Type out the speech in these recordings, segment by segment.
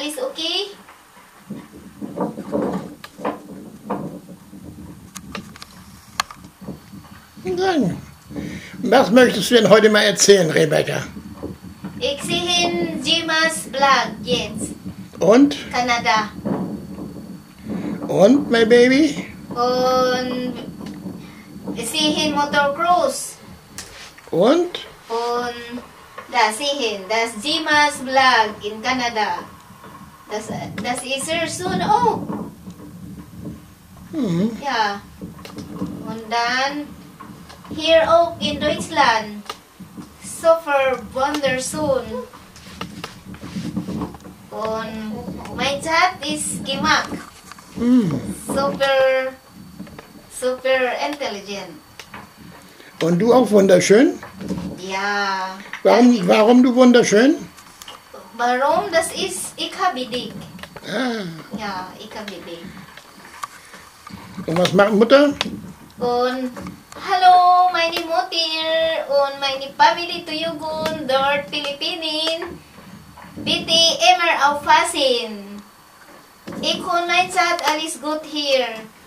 Alles okay? Was möchtest du denn heute mal erzählen, Rebecca? Ich sehe Jimas Vlog jetzt. Und? Kanada. Und, my baby? Und ich sehe Motocross. Und? Und da sehen, das Jimas Vlog in Kanada. Das ist sehr soon auch. Mhm. Ja. Und dann hier auch in Deutschland. Super wunderschön. Und mein Chat ist gemacht. Mhm. Super intelligent. Und du auch wunderschön? Ja. Warum du wunderschön? Warum? Das ist ikaduhang. Ah. Ja, ikaduhang. Und was macht Mutter? Und hallo, meine Mutter und meine Familie Tuyugun dort Philippinen. Bitte immer aufpassen. Ich und mein Chat, alles gut hier.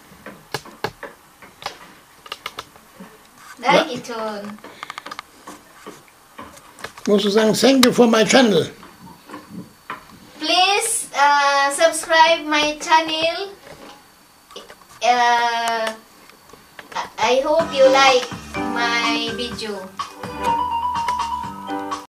Danke schon. Musst du sagen, thank you for my channel. Please subscribe my channel. I hope you like my video.